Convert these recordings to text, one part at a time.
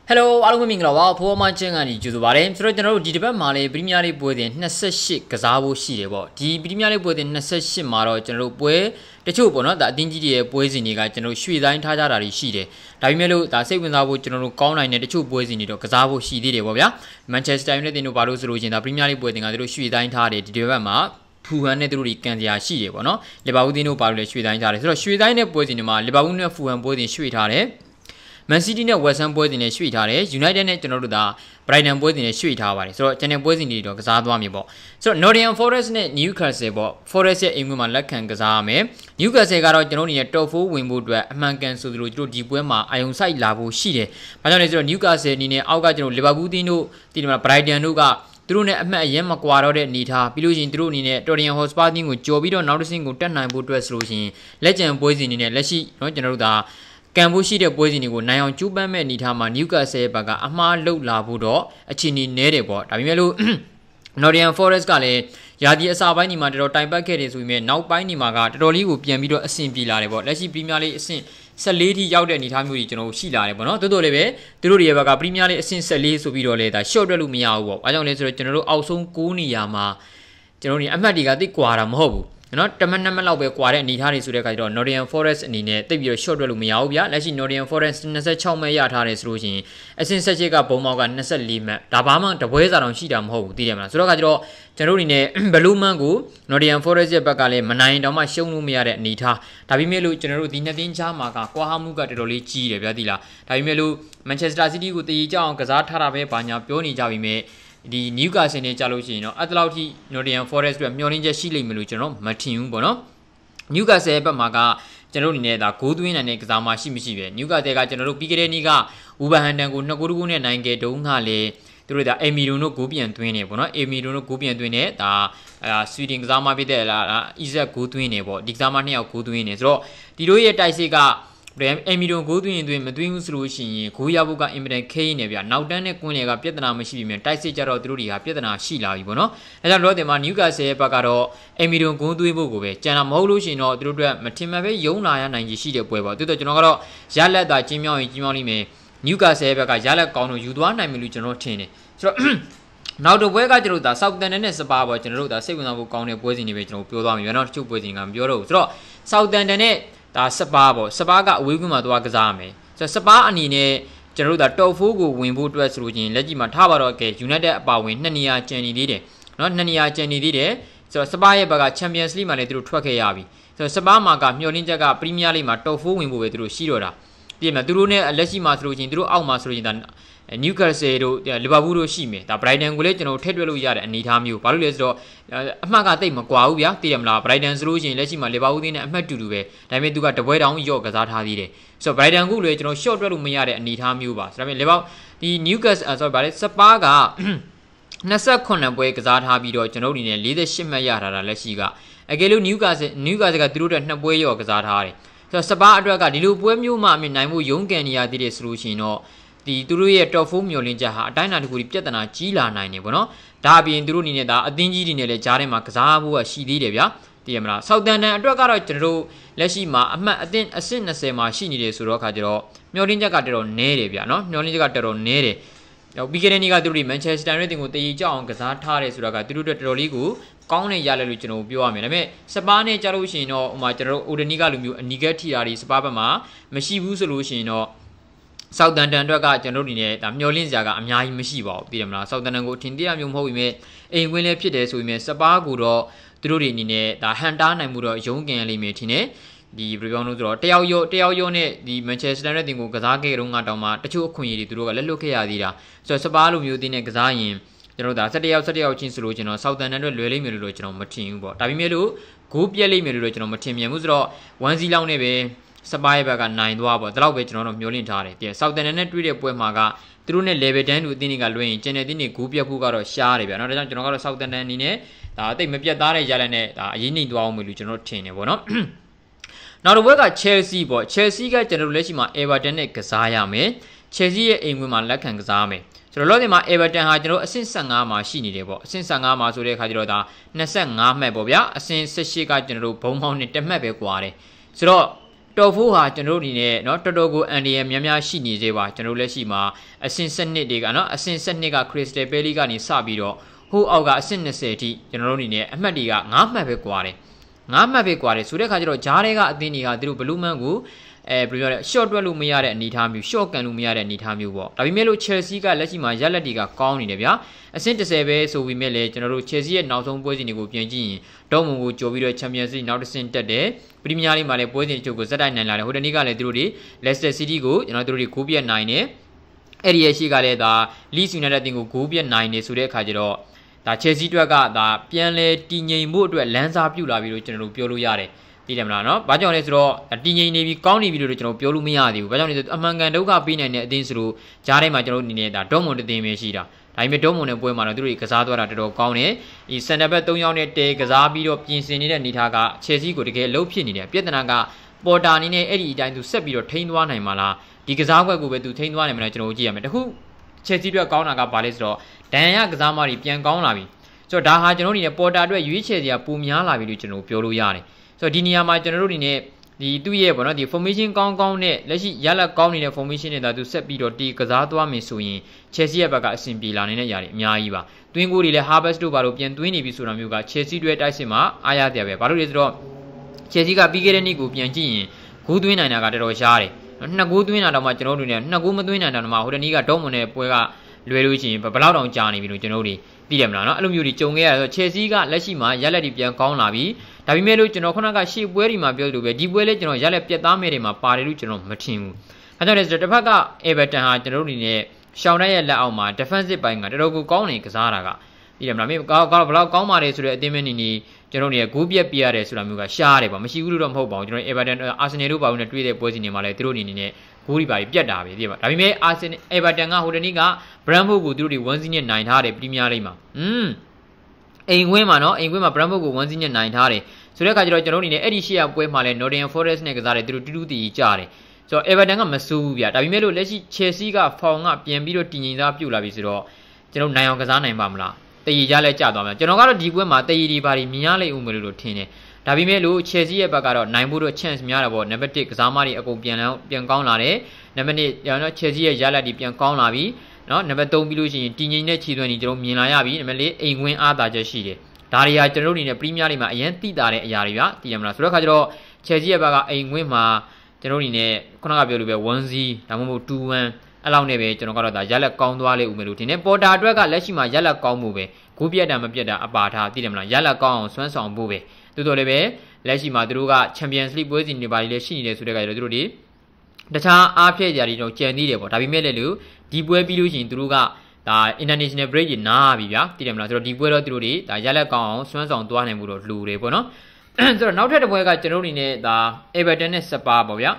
Hello အားလုံးပဲမင်္ဂလာပါဖိုးမချင်းကနေကြိုဆိုပါရစေဆိုတော့ကျွန်တော်တို့ဒီတစ်ပတ်မှာလေပရီးမီးယားလိပွဲစဉ်28ကစားဖို့ရှိတယ်ပေါ့ဒီပရီးမီးယားလိပွဲစဉ်28မှာတော့ကျွန်တော်တို့ပွဲတချို့ပေါ့နော်ဒါအတင်းကြီးတွေရဲ့ပွဲစဉ်တွေကကျွန်တော်ရွှေတိုင်းထားကြတာတွေရှိတယ်ဒါပေမဲ့လို့ဒါစိတ်ဝင်စားဖို့ကျွန်တော်တို့ကောင်းနိုင်တဲ့တချို့ပွဲစဉ်တွေတော့ကစားဖို့ရှိသေးတယ်ပေါ့ဗျာ Manchester United တို့ဘာလို့ဆိုလို့ရှင်ဒါပရီးမီးယားလိပွဲစဉ်ကတို့ရွှေတိုင်းထားတယ်ဒီတစ်ပတ်မှာဖူဟန်နဲ့တို့တွေကန်စရာရှိတယ်ပေါ့နော်လီဗာပူးတင်းတို့ဘာလို့လဲရွှေတိုင်းထားတယ်ဆိုတော့ရွှေတိုင်းတဲ့ပွဲစဉ်တွေမှာလီဗာပူးနဲ့ဖူဟန်ပွဲစဉ်ရွှေထားတယ်Man City နဲ့ West Ham ပွဲစဉ်နဲ့ရွှေ့ထားတယ် United နဲ့ကျွန်တော်တို့ဒါ Brighton ပွဲစဉ်နဲ့ရွှေ့ထားပါတယ်ဆိုတော့ကျွန်တော်ပွဲစဉ်တွေတော့ကစားသွားမြင်ပေါ့ဆိုတော့ Nottingham Forest နဲ့ Newcastle ပေါ့ Forest ရဲ့အိမ်ကွင်းမှာလက်ခံကစားရမယ် Newcastle ကတော့ကျွန်တော်တို့ရဲ့ Top 4 ဝင်ဖို့အတွက်အမှန်ကန်ဆိုသလိုကျွန်တော်ဒီပွဲမှာအာယုံစိုက်လာဖို့ရှိတယ်ဘာကြောင့်လဲဆိုတော့ Newcastle အနေနဲ့အောက်ကကျွန်တော် Liverpool တင်းတို့ဒီမှာ Brighton တို့ကသူတို့နဲ့အမှတ်အရင်မကွာတော့တဲ့အနေထားပြီးလို့ရှိရင်သူတို့အနေနဲ့ Tottenham Hotspur တင်းကိုကြော်ပြီးတော့နောက်တစ်ဆင့်ကိုတက်နိုင်ဖို့အတွက်ဆိုလို့ရှိရင်လက်ကျန်ပွဲစဉ်အနေနဲ့လက်ရှိเนาะကျွန်တော်တို့ဒါကံဖို့ရှိတဲ့ပွဲစဉ်တွေကိုနိုင်အောင်ကျူးပန်းမဲ့အနေထားမှာ Newcastle ဘက်ကအမှားလောက်လာဖို့တော့အခြေအနေနည်းတယ်ပေါ့ဒါပေမဲ့လို့ Nottingham Forest ကလည်းရာသီအစပိုင်းဒီမှာတော်တော်တိုင်ပတ်ခဲ့တယ်ဆိုပေမဲ့နောက်ပိုင်းဒီမှာကတော်တော်လေးကိုပြန်ပြီးတော့အဆင်ပြေလာတယ်ပေါ့လက်ရှိ Premier League အဆင့်14ထိရောက်တဲ့အနေအထားမျိုးကြီးကျွန်တော်ရှိလာတယ်ပေါ့နော်တိုးတိုးလေးပဲသူတို့တွေရဲ့ဘက်က Premier League အဆင့်14ဆိုပြီးတော့လေဒါ short တွက်လို့မရဘူးပေါ့အဲကြောင့်လဲဆိုတော့ကျွန်တော်တို့အောက်ဆုံး9နေရာမှာကျွန်တော်တို့အမှတ်တွေကတိတ်ကွာတာမဟုတ်ဘူးနော်တမန်နမလောက်ပဲကွာတဲ့အနေထားတွေဆိုတဲ့အခါကျတော့ Nottingham Forest အနေနဲ့တိတ်ပြီးတော့ short တွက်လို့မရဘူးဗျာလက်ရှိ Nottingham Forest 26မှတ်ရထားတယ်ဆိုလို့ရှိရင်အဆင့်17ကဘုံမောက်က24မှတ်ဒါဘာမှတပွဲစာတောင်ရှိတာမဟုတ်ဘူးသိတယ်မလားဆိုတော့ကကျတော့ကျွန်တော်တို့အနေနဲ့ဘလူးမန်ကို Nottingham Forest ရဲ့ဘက်ကလည်းမနိုင်တောင်မှရှုံးလို့မရတဲ့အနေထားဒါပေမဲ့လို့ကျွန်တော်တို့ဒီနှစ်သင်းချားမှာကကွာဟမှုကတော်တော်လေးကြီးတယ်ဗျာသိလားဒါပေမဲ့လို့ Manchester City ကိုတည်ကြအောင်ကစားထားတာပဲဘာညာပြောနေကြပြီမဲ့ဒီ Newcastle နဲ့ကြာလို့ရှိရင်တော့အဲ့တလောက်ထိ Nottingham Forest အတွက်မျှော်လင့်ချက်ရှိလိမ့်မယ်လို့ကျွန်တော်မထင်ဘူးပေါ့နော် Newcastle ဘက်မှာကကျွန်တော်တို့အနေနဲ့ဒါဂိုးသွင်းနိုင်တဲ့ကစားမရှိပဲ Newcastle ကကျွန်တော်တို့ပြီးခဲ့တဲ့နေ့က Wolverhampton ကို2ဂိုးတကူနဲ့နိုင်ခဲ့တုန်းကလည်းသူတို့ဒါ Emiron တို့ဂိုးပြန်သွင်းနေပေါ့နော် Emiron တို့ဂိုးပြန်သွင်းနေဒါSweden ကစားမဖြစ်တဲ့လား Isaac ဂိုးသွင်းနေပေါ့ဒီကစားမနှစ်ယောက်ဂိုးသွင်းနေဆိုတော့ဒီတို့ရဲ့တိုက်စစ်ကအမီဒွန်ဂိုးသွင်းရင်မသွင်းဘူးဆိုလို့ရှိရင်ဂိုးရဖို့ကအင်မတန်ခဲနေဗျာနောက်တန်းနဲ့ကွင်းလေကပြဿနာမရှိပြီမြန်တိုက်စစ်ကြတော့သူတို့တွေကပြဿနာရှိလာပြီပေါ့နော်အဲကြောင့်လောတင်မှာ Newcastle ရဲ့ဘက်ကတော့အမီဒွန်ဂိုးသွင်းဖို့ကိုပဲကြံတာမဟုတ်လို့ရှိရင်တော့သူတို့အတွက်မထင်မှတ်ပဲယုံလာရနိုင်ကြီးရှိတဲ့ပွဲပေါ့သူတို့ကျွန်တော်ကတော့ရလက်သာကျင်းမြောင်းရင်ကျင်းမြောင်းလိမ့်မယ် Newcastle ရဲ့ဘက်ကရလက်ကောင်းလို့ယူသွားနိုင်မယ်လို့ကျွန်တော်ထင်တယ်ဆိုတော့နောက်တစ်ပွဲကကျွန်တော်တို့ဒါ Southampton နဲ့ Spurs ပေါ့ကျွန်တော်တို့ဒါစိတ်ဝင်စားဖို့ကောင်းတဲ့ပွဲစဉ်တွေပဲကျွန်တော်ပြောသွားမယ်ဗျာနော်တချို့ပွဲစဉ်ကမပြောတော့ဘူးဆိုတော့ Southampton နဲ့ဒါစပါပေါ့စပါကအဝေးကွင်းမှာသွားကစားရမယ်ဆိုတော့စပါအနေနဲ့ကျွန်တော်တို့ဒါ Top 4ကိုဝင်ဖို့အတွက်ဆိုလို့ချင်းလက်ကြည့်မှာထားပါတော့ကဲ United အပါဝင်2နေရာကျန်နေသေးတယ်เนาะ2နေရာကျန်နေသေးတယ်ဆိုတော့စပါရဲ့ဘက်က Champions League မှာလည်းသူတို့ထွက်ခဲ့ရပြီဆိုတော့စပါမှာကမျှော်လင့်ချက်က Premier League မှာ Top 4ဝင်ဖို့ပဲသူတို့ရှိတော့တာပြည့်မှာသူတို့နဲ့လက်ရှိမှာဆိုလို့ချင်းသူတို့အောက်မှာဆိုလို့ချင်းဒါ Newcastle တို့ Liverpool တို့ရှိမယ်ဒါ Brighton ကိုလည်းကျွန်တော်ထည့်တွက်လို့ရတဲ့အနေအထားမျိုးဘာလို့လဲဆိုတော့အမှတ်ကတိတ်မကွာဘူးဗျာသိတယ်မလား Brighton ဆိုလို့ရှိရင်လက်ရှိမှာ Liverpool တင်းနဲ့အမှတ်တူပဲဒါပေမဲ့သူကတပွဲတောင်ရော့ကစားထားသေးတယ်ဆိုတော့ Brighton ကိုလည်းကျွန်တော် short တွက်လို့မရတဲ့အနေအထားမျိုးပါဆိုတော့ Liverpool ဒီ Newcastle ဆိုတော့ဗါလဲ Spurs က28ပွဲကစားထားပြီးတော့ကျွန်တော်အနေနဲ့48မှတ်ရထားတာလက်ရှိကအကယ်လို့ Newcastle ကသူတို့အတွက်2ပွဲရော့ကစားထားတယ်ဆိုတော့ Spurs အတွက်ကဒီလိုပွဲမျိုးမှအမြင်နိုင်ဖို့ရုန်းကန်နေရသေးတယ်ဆိုလို့ရှိရင်တော့ဒီသူတို့ရဲ့ Top 4 မျှော်လင့်ချက်ဟာအတိုင်းအတာတစ်ခုပြဿနာကြီးလာနိုင်တယ်ပေါ့နော်ဒါအပြင်သူတို့အနေနဲ့ဒါအသင်းကြီးတွေနဲ့လည်းကြားထဲမှာကစားဖို့ရှိသေးတယ်ဗျာသိရမလား Southampton အတွက်ကတော့ကျွန်တော်တို့လက်ရှိမှာအမှတ်အသင်းအဆင့်20မှာရှိနေတယ်ဆိုတော့ခါကျတော့မျှော်လင့်ချက်ကတော်တော်နည်းတယ်ဗျာနော်မျှော်လင့်ချက်ကတော်တော်နည်းတယ်ပြီးခဲ့တဲ့နေ့ကသူတို့ဒီ Manchester United ကိုတည်ကြအောင်ကစားထားတယ်ဆိုတာကသူတို့တော်တော်လေးကိုကောင်းတဲ့ရလဒ်လို့ကျွန်တော်ပြောရမယ်ဒါပေမဲ့စပါးနဲ့ကြားလို့ရှိရင်တော့ဟိုမှာကျွန်တော်တို့ Odeni ကလိုမျိုးအနီကက်ထိတာတွေစပါးဘက်မှာမရှိဘူးဆိုလို့ရှိရင်တော့Southampton အတွက်ကကျွန်တော်တို့အနေနဲ့ဒါမျောလင့်စရာကအများကြီးမရှိပါဘူးသိတယ်မလား Southampton ကိုထင်သေးရမျိုးမဟုတ်ပြီမဲ့အိမ်ဝင်လည်းဖြစ်တယ်ဆိုပေမဲ့စပါးကိုတော့သူတို့တွေအနေနဲ့ဒါဟန်တားနိုင်မှုတော့ရုန်းကန်လိမ့်မယ်ထင်တယ်ဒီဘယ်ပြောလို့ဆိုတော့တယောက်ရောနဲ့ဒီ Manchester United တင်ကိုကစားခဲ့တုန်းကတောင်မှတချို့အခွင့်အရေးတွေသူတို့ကလက်လွတ်ခဲ့ရသေးတာဆိုတော့စပါးလိုမျိုးတင်းနဲ့ကစားရင်ကျွန်တော်တို့ဒါ17ယောက်ချင်းဆိုလို့ကျွန်တော် Southampton အတွက်လွယ်လိမ့်မယ်လို့ကျွန်တော်မထင်ဘူးပေါ့ဒါပေမဲ့လို့ဂိုးပြက်လိမ့်မယ်လို့ကျွန်တော်မထင်မြန်ဘူးဆိုတော့1-0လောက်နဲ့ပဲစပါးရဲ့ဘက်ကနိုင်သွားပေါ့ဒါတော့ပဲကျွန်တော်တို့မျှော်လင့်ထားတယ်ပြန် Southampton နဲ့တွေ့တဲ့ပွဲမှာကသူတို့နဲ့ level 10တို့အသင်းတွေကလွှဲရင်ကျန်တဲ့အသင်းတွေဂိုးပြက်ဖို့ကတော့ရှားတယ်ဗျာเนาะဒါကြောင့်ကျွန်တော်ကတော့ Southampton အနေနဲ့ဒါအသိမပြတ်သားတဲ့ရလဒ်နဲ့ဒါအရေးနှိမ့်သွားအောင်မယ်လို့ကျွန်တော်ထင်တယ်ပေါ့နော်နောက်တစ်ပွဲက Chelsea ပေါ့ Chelsea ကကျွန်တော်တို့လက်ရှိမှာ Everton နဲ့ကစားရမယ် Chelsea ရဲ့အိမ်ကွင်းမှာလက်ခံကစားမယ်ဆိုတော့လောဒီမှာ Everton ဟာကျွန်တော်အဆင့်15မှာရှိနေတယ်ပေါ့အဆင့်15မှာဆိုတဲ့အခါကျတော့ဒါ25မှတ်ပေါ့ဗျာအဆင့်18ကကျွန်တော်တို့ဘုံမောင်းနဲ့1မှတ်ပဲကွာတယ်ဆိုတော့တော်ဖိုးဟာကျွန်တော်တို့အနေနဲ့เนาะတော်တော်ကိုအန်ဒီယများများရှိနေသေးပါကျွန်တော်လက်ရှိမှာအဆင့်7တွေကเนาะအဆင့်7က Crystal Palace ကနေစပြီးတော့ဟိုအောက်ကအဆင့်20အထိကျွန်တော်တို့အနေနဲ့အမှတ်တွေက9မှတ်ပဲကွာတယ်9မှတ်ပဲကွာတယ်ဆိုတဲ့ခါကျတော့ဂျားတွေကအသင်းတွေကသူတို့ဘလူးမန်ကိုဘယ်လိုပြောလဲ short တွက်လို့မရတဲ့အနေအထားမျိုး short ကန်လို့မရတဲ့အနေအထားမျိုးပေါ့ဒါပေမဲ့လို့ Chelsea ကလက်ရှိမှာရက်လက်တွေကကောင်းနေတယ်ဗျာအဆင့်10ပဲဆိုပြီးမဲ့လေကျွန်တော်တို့ Chelsea ရဲ့နောက်ဆုံးပွဲစဉ်တွေကိုပြင်ကြည့်ရင်ဒေါ်မွန်ကိုကြိုပြီးတော့ Champions League နောက်တစ်ဆင့်တက်တယ်ပရီးမီးယားလိမှာလည်းပွဲစဉ်အချို့ကိုဇက်တိုက်နိုင်လာတယ်ဟိုတနေ့ကလည်းသူတို့တွေ Leicester City ကိုကျွန်တော်တို့တွေဂိုးပြတ်နိုင်တယ်အဲ့ဒီရဲ့ရှိကလည်းဒါ Leeds United အသင်းကိုဂိုးပြတ်နိုင်နေဆိုတဲ့အခါကျတော့ဒါ Chelsea အတွက်ကဒါပြန်လဲတည်ငြိမ်ဖို့အတွက်လမ်းစာပြုလာပြီးတော့ကျွန်တော်တို့ပြောလို့ရတယ်သိတယ်မလားเนาะဘာကြောင့်လဲဆိုတော့တည်ငြိမ်နေပြီကောင်းနေပြီလို့ကျွန်တော်ပြောလို့မရသေးဘူးဘာကြောင့်လဲဆိုအမှန်ကန်ဒုက္ခပေးနိုင်တဲ့အသင်းဆိုလို့ကြားထဲမှာကျွန်တော်အနေနဲ့ဒါဒေါမွန်အသင်းပဲရှိတာဒါပေမဲ့ဒေါမွန်နဲ့ပွဲမှာတော့သူတို့ကစားသွားတာတော်တော်ကောင်းတယ်ဒီစင်တာဘက်3ယောက်နဲ့တဲကစားပြီးတော့ပြင်ဆင်နေတဲ့အနေထားက Chelsea ကိုတကယ်လှုပ်ဖြစ်နေတယ်ပြဿနာကပေါ်တာအနေနဲ့အဲ့ဒီအတိုင်းသူဆက်ပြီးတော့ထိန်းသွားနိုင်မှာလားဒီကစားကွက်ကိုပဲသူထိန်းသွားနိုင်မှာလားကျွန်တော်ကြည့်ရမယ်တခု Chelsea အတွက်ကောင်းတာကဘာလဲဆိုတော့ဒန်ရကစားမတွေပြန်ကောင်းလာပြီဆိုတော့ဒါဟာကျွန်တော်အနေနဲ့ပေါ်တာအတွက်ရွေးချယ်စရာပုံများလာပြီလို့ကျွန်တော်ပြောလို့ရတယ်ဆိုတော့ဒီနေရာမှာကျွန်တော်တို့အနေနဲ့ဒီသူ့ရဲ့ပေါ့နော်ဒီ formation ကောင်းကောင်းနဲ့လက်ရှိရလက်ကောင်းနေတဲ့ formation နဲ့ဒါသူဆက်ပြီးတော့တီကစားသွားမယ်ဆိုရင် Chelsea ရဲ့ဘက်ကအဆင်ပြေလာနေတဲ့ຢာတွေအများကြီးပါတွင်းကိုတွေလည်း Harvest တို့ဘာလို့ပြန်တွင်းနေပြီဆိုတာမျိုးက Chelsea တွေတိုက်စစ်မှာအားရတရားပဲဘာလို့လဲဆိုတော့ Chelsea ကပြီးခဲ့တဲ့နှစ်ကိုပြန်ကြည့်ရင်ဂိုးသွင်းနိုင်တာကတော်တော်ရှားတယ်နှစ်ဂိုးသွင်းတာတော့မှကျွန်တော်တို့နေနှစ်ဂိုးမသွင်းနိုင်တာတော့မှဟိုတနေ့ကဒေါမွန်နဲ့ပွဲကလွယ်လို့ရှိရင်ဘယ်လောက်တောင်ကြာနေပြီလို့ကျွန်တော်တို့သိတယ်မလားเนาะအဲ့လိုမျိုးတွေကြုံခဲ့ရတော့ Chelsea ကလက်ရှိမှာရက်လက်တွေပြန်ကောင်းလာပြီဒါပေမဲ့လို့ကျွန်တော်ခုနကရှေ့ပွဲတွေမှာပြောလို့ပဲဒီပွဲလေးကျွန်တော်ရက်လက်ပြတ်သားမဲ့တွေမှာပါတယ်လို့ကျွန်တော်မထင်ဘူးအဲကြောင့်လဲဆိုတော့တစ်ဖက်က Everton ဟာကျွန်တော်တို့အနေနဲ့ရှောင်းတဲ့ရဲ့လက်အောက်မှာ defensive ပိုင်းကတော်တော်ကိုကောင်းနေကစားတာကသိတယ်မလားမင်းကောင်းဘယ်လောက်ကောင်းပါလဲဆိုတဲ့အသင်းမင်းနေကျွန်တော်တို့ဂိုးပြက်ပြရတယ်ဆိုတာမျိုးကရှားတယ်ပေါ့မရှိဘူးလို့တော့မဟုတ်ပါဘူးကျွန်တော် Everton Arsenal တို့ပါဘူးနဲ့တွေ့တဲ့ပွဲစဉ်တွေမှာလည်းသူတို့အနေနဲ့ဂိုးတွေပါပြတ်တာပဲသိပါဒါပေမဲ့ Arsenal Everton ကဟိုတနေ့က Brentford ကိုသူတို့တွေ1-0နဲ့နိုင်ထားတယ်ပရီးမီးယားလိမှာအိမ်ခွင်းမှာနော်အိမ်ခွင်းမှာ Brentford ကို1-0နဲ့နိုင်ထားတယ်ဆိုတဲ့အခါကျတော့ကျွန်တော်တို့အနေနဲ့အဲ့ဒီရှေ့ရပွဲမှာလည်း Nottingham Forest နဲ့ကစားတယ်သူတို့တူတူတည်ကြတယ်ဆိုတော့ Everton ကမစိုးဘူးဗျဒါပေမဲ့လို့လက်ရှိ Chelsea က form ကပြန်ပြီးတော့တည်ငြိမ်သားပြုတ်လာပြီဆိုတော့ကျွန်တော်နိုင်အောင်ကစားနိုင်ပါမလားတည်ရကြလဲကြာသွားမယ်ကျွန်တော်ကတော့ဒီပွဲမှာတည်ရည်ပါတွေမြင်ရလိမ့်ဦးမယ်လို့ထင်တယ်ဒါပေမဲ့လို့ Chelsea ရဲ့ဘက်ကတော့နိုင်ဖို့တော့ chance များတာပေါ့နံပါတ်1ကစားမတွေအကုန်ပြန်ကောင်းလာတယ်နံပါတ်2ကျွန်တော် Chelsea ရဲ့ရလဒ်တွေပြန်ကောင်းလာပြီเนาะနံပါတ်3ပြီးလို့ရှိရင်တည်ငြိမ်တဲ့ခြေသွင်းတွေကျွန်တော်မြင်လာရပြီနံပါတ်4အိမ်ခွင်းအားသာချက်ရှိတယ်ဒါတွေဟာကျွန်တော်တို့အနေနဲ့ပရီးမီးယားလိမှာအရင်သိတာတဲ့အရာတွေဗျသိရမလားဆိုတော့ခါကျတော့ Chelsea ရဲ့ဘက်ကအိမ်ခွင်းမှာကျွန်တော်တို့အနေနဲ့ခုနကပြောလို့ပဲ1-0ဒါမှမဟုတ်2-1အဲ့လောက်နဲ့ပဲကျွန်တော်ကတော့ဒါရလက်ကောင်းသွားလေဦးမယ်လို့ထင်တယ်ပေါ်တာအတွက်ကလက်ရှိမှာရလက်ကောင်းမှုပဲဂိုးပြတ်တာမပြတ်တာအပါထားသိတယ်မလားရလက်ကောင်းအောင်စွမ်းဆောင်ဖို့ပဲတိုးတော်လည်းပဲလက်ရှိမှာသူတို့က Champions League ပွဲစဉ်တွေပါလေရှိနေတယ်ဆိုတဲ့အခါကျတော့သူတို့တွေတခြားအားဖြည့်ကြတွေတော့ကြံသေးတယ်ပေါ့ဒါပေမဲ့လည်းလို့ဒီပွဲပြီးလို့ရှိရင်သူတို့ကဒါ international break ကြီးနားပြီဗျာသိတယ်မလားဆိုတော့ဒီပွဲတော့သူတို့တွေဒါရလက်ကောင်းအောင်စွမ်းဆောင်သွားနိုင်မှုတော့လိုတယ်ပေါ့နော်ဆိုတော့နောက်ထပ်တစ်ပွဲကကျွန်တော်တို့အနေနဲ့ဒါ Everton နဲ့ Spurs ပေါ့ဗျာ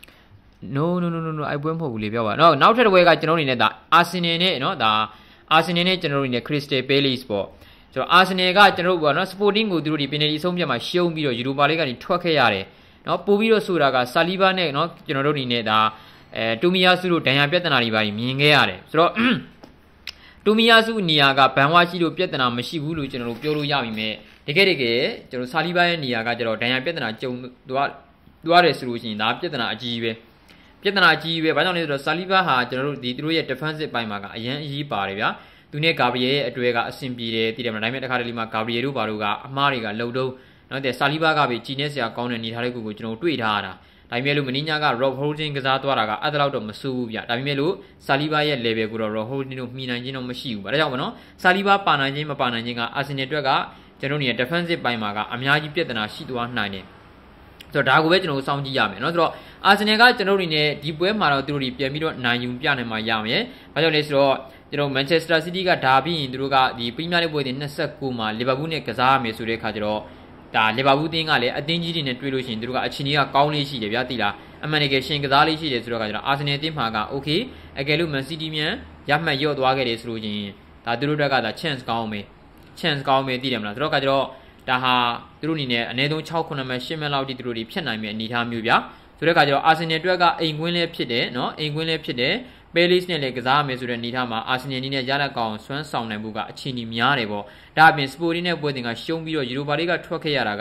no အဲ့ပွဲမဟုတ်ဘူးလေပြောပါနောက်ထပ်တစ်ပွဲကကျွန်တော်အနေနဲ့ဒါ Arsenal နဲ့เนาะဒါ Arsenal နဲ့ကျွန်တော်တို့အနေနဲ့ Crystal Palace ပေါ့ဆိုတော့ Arsenal ကကျွန်တော်တို့ပေါ့နော် Sporting ကိုသူတို့ဒီ penalty အဆုံးဖြတ်မှာရှုံးပြီးတော့ Europa League ကနေထွက်ခဲ့ရတယ်เนาะပို့ပြီးတော့ဆိုတာက Saliba နဲ့เนาะကျွန်တော်တို့အနေနဲ့ဒါတူမီယာစုတို့ဒဏ်ရာပြဿနာတွေပါမြင်ခဲ့ရတယ်ဆိုတော့တူမီယာစုနေရာကဘန်ဝါရှိလို့ပြဿနာမရှိဘူးလို့ကျွန်တော်တို့ပြောလို့ရပြီမဲ့တကယ်ကျွန်တော် Saliba ရဲ့နေရာကကျတော့ဒဏ်ရာပြဿနာကြုံသွားတယ်ဆိုလို့ရှိရင်ဒါပြဿနာအကြီးပဲဘာကြောင့်လဲဆိုတော့ Saliba ဟာကျွန်တော်တို့ဒီသူတို့ရဲ့ defensive ပိုင်းမှာကအရင်အရေးပါတယ်ဗျာသူနဲ့ Gabriel ရဲ့အတွဲကအဆင်ပြေတယ်တည်တယ်မလားဒါပေမဲ့တခါတလေမှာ Gabriel တို့ဘာလို့ကအမားတွေကလှုပ်တော့နော်တဲ့ Saliba ကပဲကြီးနေစရာကောင်းတဲ့နေထားတဲ့ကိုကျွန်တော်တွေ့ထားရတာဒါပေမဲ့လို့မင်းညာက Rob Holding ကစားသွားတာကအဲ့ဒါတော့မစိုးဘူးဗျဒါပေမဲ့လို့ Saliba ရဲ့ level ကိုတော့ Rob Holding တို့မှီနိုင်ခြင်းတော့မရှိဘူးဗျဒါကြောင့်မနော် Saliba ပါနိုင်ခြင်းမပါနိုင်ခြင်းက Arsenal အတွက်ကကျွန်တော်တို့ရဲ့ defensive ပိုင်းမှာကအများကြီးပြဿနာရှိသွားနိုင်တယ်ဆိုတော့ဒါကိုပဲကျွန်တော်တို့စောင့်ကြည့်ရမယ်เนาะဆိုတော့ Arsenal ကကျွန်တော်တို့နေဒီပွဲမှာတော့သူတို့တွေပြန်ပြီးတော့နိုင်ယူပြနိုင်မှာရမယ်ဘာကြောင့်လဲဆိုတော့ကျွန်တော် Manchester City ကဒါပြီးရင်သူတို့ကဒီ Premier League ပွဲတွေ29မှာ Liverpool နဲ့ကစားရမယ်ဆိုတဲ့အခါကျတော့ဒါ Liverpool တင်းကလည်းအသင်းကြီးတွေနဲ့တွေ့လို့ရှိရင်သူတို့ကအချိန်ကြီးကကောင်းလေးရှိတယ်ဗျာသိလားအမှန်တကယ်ရှင်ကစားလေးရှိတယ်ဆိုတော့အခါကျတော့ Arsenal တင်းမှာက okay အကယ်လို့ Man City မြန်ရမှတ်ရော့သွားခဲ့တယ်ဆိုလို့ချင်းဒါသူတို့က chance ကောင်းမယ်သိတယ်မလားဆိုတော့အခါကျတော့ဒါဟာသူတို့အနေနဲ့အနည်းဆုံး6-9မှတ်10မှတ်လောက်ထိသူတို့တွေဖြတ်နိုင်မယ့်အနေအထားမျိုးဗျာဆိုတဲ့အခါကျတော့ Arsenal အတွက်ကအိမ်ကွင်းလေးဖြစ်တယ်เนาะအိမ်ကွင်းလေးဖြစ်တယ် Palace နဲ့လည်းကစားရမယ်ဆိုတဲ့အနေအထားမှာ Arsenal အနေနဲ့ရလက်ကောင်စွမ်းဆောင်နိုင်မှုကအချိန်ကြီးများတယ်ပေါ့ဒါအပြင် Sporting နဲ့ပွဲတင်ကရှုံးပြီးတော့ Europa League ကထွက်ခဲ့ရတာက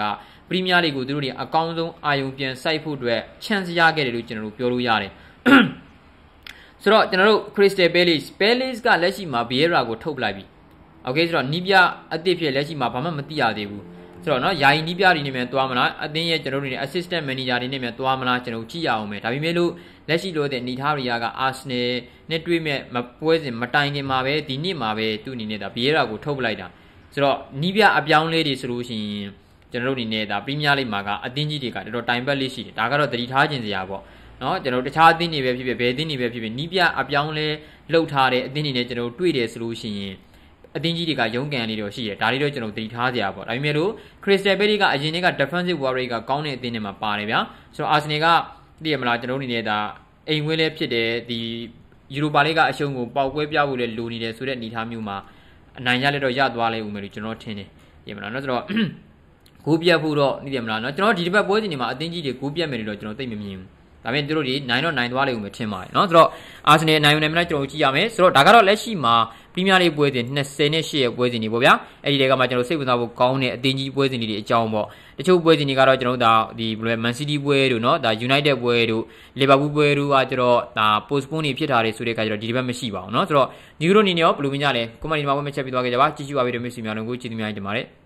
ပရီးမီးယားလိဂ်ကိုသူတို့တွေအကောင်းဆုံးအာရုံပြန်စိုက်ဖို့အတွက်ချန်စရခဲ့တယ်လို့ကျွန်တော်တို့ပြောလို့ရတယ်ဆိုတော့ကျွန်တော်တို့ Crystal Palace ကလက်ရှိမှာ Vieira ကိုထုတ်ပလိုက်ပြီโอเคဆိုတော့နီးပြအသစ်ဖြစ်လက်ရှိမှာဘာမှမသိရသေးဘူးဆိုတော့เนาะယာယီနီးပြတွေနဲ့မြန်သွားမလားအသင်းရဲ့ကျွန်တော်တို့တွေ assistant manager တွေနဲ့မြန်သွားမလားကျွန်တော်ကြည့်ရအောင်မယ်ဒါပေမဲ့လို့လက်ရှိလို့တဲ့နီထားရီယာက Arsenal နဲ့တွေ့မဲ့ပွဲစဉ်မတိုင်ခင်မှာပဲဒီနှစ်မှာပဲသူ့အနေနဲ့ဒါ Vieira ကိုထုတ်ပလိုက်တာဆိုတော့နီးပြအပြောင်းလေးတွေဆိုလို့ရှိရင်ကျွန်တော်တို့အနေနဲ့ဒါ Premier League မှာကအသင်းကြီးတွေကတော်တော်တိုင်ပတ်လေးရှိတယ်ဒါကတော့သတိထားခြင်းစရာပေါ့เนาะကျွန်တော်တခြားအသင်းတွေပဲဖြစ်ဖြစ်ဘယ်အသင်းတွေပဲဖြစ်ဖြစ်နီးပြအပြောင်းလဲလှုပ်ထားတဲ့အသင်းတွေနဲ့ကျွန်တော်တွေ့တယ်ဆိုလို့ရှိရင်အသင်းကြီးတွေကရုန်းကန်လေးတော့ရှိတယ်ဒါလေးတော့ကျွန်တော်သတိထားစရာပေါ့ဒါပေမဲ့လို့ Crystal Palace ကအရင်က defensive warrior ကကောင်းတဲ့အသင်းတွေမှာပါတယ်ဗျာဆိုတော့ Arsenal ကသိရမလားကျွန်တော်အနေနဲ့ဒါအိမ်ဝင်းလဲဖြစ်တယ်ဒီယူရိုပါလိကအရှုံးကိုပေါက်ကွဲပြဖို့လဲလိုနေတယ်ဆိုတဲ့အနေအထားမျိုးမှာအနိုင်ရလက်တော့ရသွားလဲဦးမယ်လို့ကျွန်တော်ထင်တယ်သိရမလားเนาะဆိုတော့ဂိုးပြတ်ဖို့တော့သိရမလားเนาะကျွန်တော်ဒီတစ်ပတ်ပွဲစဉ်တွေမှာအသင်းကြီးတွေဂိုးပြတ်မယ်လို့တော့ကျွန်တော်သိမမြင်ဘူးဒါပေမဲ့တို့တွေနိုင်တော့နိုင်သွားလိမ့်ဦးမယ်ထင်ပါတယ်เนาะဆိုတော့အာဆင်နယ်နိုင်ဝင်နိုင်မလားကျွန်တော်ကြည့်ရမယ်ဆိုတော့ဒါကတော့လက်ရှိမှာပရီးမီးယားလိပွဲစဉ်28ရဲ့ပွဲစဉ်တွေပေါ့ဗျာအဲ့ဒီတွေကမှကျွန်တော်စိတ်ဝင်စားဖို့ကောင်းတဲ့အသင်းကြီးပွဲစဉ်တွေအကြောင်းပေါ့တချို့ပွဲစဉ်တွေကတော့ကျွန်တော်ဒါဒီဘယ်လိုလဲ Man City ပွဲတို့เนาะဒါ United ပွဲတို့ Liverpool ပွဲတို့ကကျွန်တော်ဒါ postpone တွေဖြစ်တာတွေဆိုတဲ့အခါကျတော့ဒီတစ်ပတ်မရှိပါဘူးเนาะဆိုတော့ဒီလိုအနေနဲ့ရောဘယ်လိုမြင်ကြလဲကွန်မန့်ဒီမှာပွဲမချက်ပြသွားခဲ့ကြပါကြည့်ကြပါပြီတို့မျိုးစီများလုံးကိုကြည့်သူများတင်ပါတယ်